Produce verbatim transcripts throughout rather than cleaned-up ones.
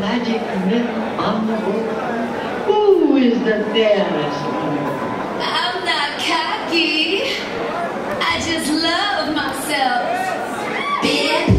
magic myth on the book? Who is the fairest one? I'm not cocky. I just love myself, bitch.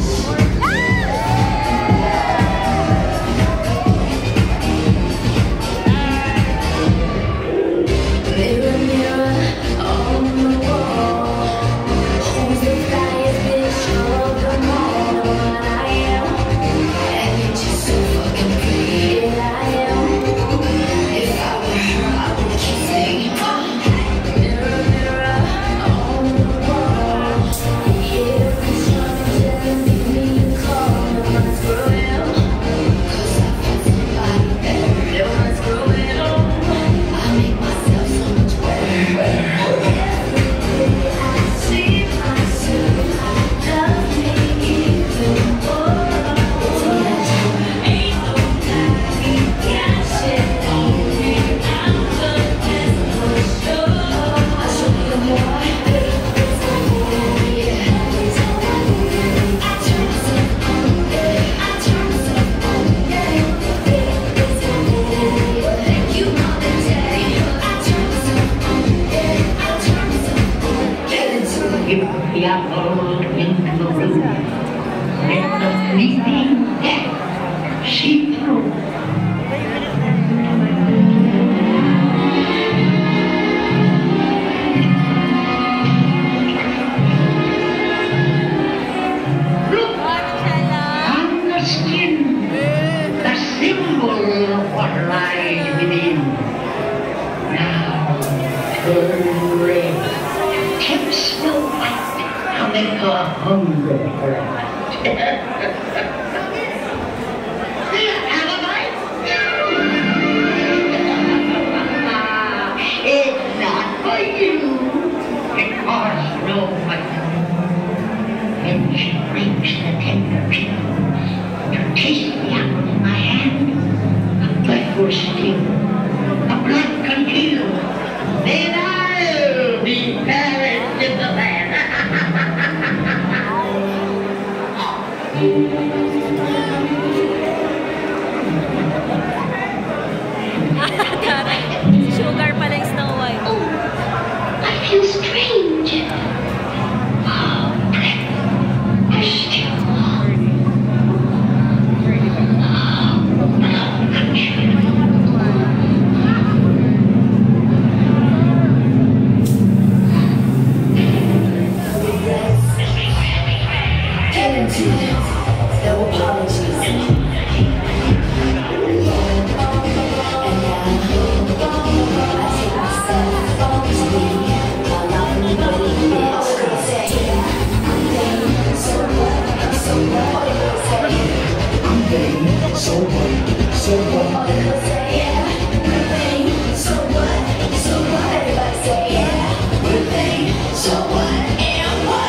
Mirror, mirror on the wall, who's the flyest bitch of them all? I am, and you're just so fucking pretty. Yeah, I am. If I were her, I would keep saying, mirror, mirror on the wall, yeah, who's trying to give me a call? No one's for real, 'cause I found somebody better. No one's for real. I make myself so much better. Every day I see myself, I love me even more. Ain't no time, got shit on me. I'm the best for sure. I'll show you more. Yeah, I turn myself on, yeah. I turn myself on, yeah. Thank you, Mom and Daddy. I turn myself on, yeah. I turn myself on. Get into it. Give the apple into the room. Let the fleeting death see through. Look on the skin, the symbol of what lies within. Now turn red, tips will white, I'll make a hunger for it. Have a bite? It's not for you, because no one. Then she breaks the tender peel to taste the apple in my hand. A blood will sting, a blood congeal. Then I'll be perished in the land. Sugar pala yung Snow White. Oh, I feel strange. Oh, breath, you're still warm. Oh, blood congeal. Get into it. No apologies. And now, I take myself to be a lovely pretty bitch. Say, I'm vain, so what? So what? I'm vain, so what? So what? Say, yeah, we're vain, so what? So what? Everybody say, yeah, we're vain, so what? And what?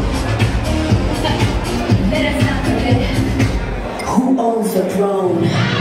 Who owns the throne?